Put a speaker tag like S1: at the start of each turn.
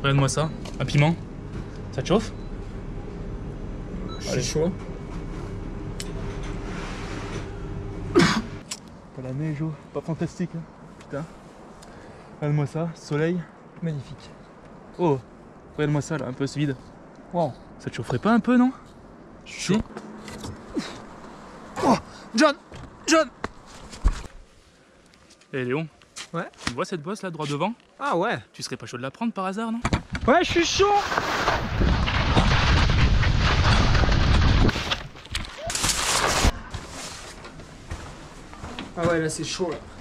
S1: Regarde-moi ça, un piment. Ça te chauffe?
S2: Je suis chaud.
S1: La neige, oh, pas fantastique, hein. Putain. Regarde-moi ça, soleil.
S2: Magnifique.
S1: Oh, regarde-moi ça là, un peu ce vide.
S2: Wow.
S1: Ça te chaufferait pas un peu, non? Si.
S2: Oh, John! John!
S1: Eh Léon,
S2: Ouais?
S1: tu vois cette bosse là, droit devant?
S2: Ah ouais?
S1: Tu serais pas chaud de la prendre par hasard, non?
S2: Ouais, je suis chaud! Ah ouais, là c'est chaud là.